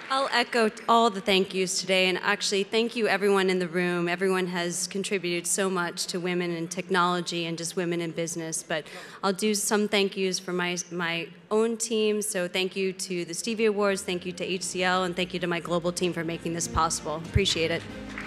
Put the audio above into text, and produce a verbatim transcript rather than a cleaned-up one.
I'll echo all the thank yous today, and actually thank you everyone in the room. Everyone has contributed so much to women in technology and just women in business, but I'll do some thank yous for my, my own team. So thank you to the Stevie Awards, thank you to H C L, and thank you to my global team for making this possible. Appreciate it.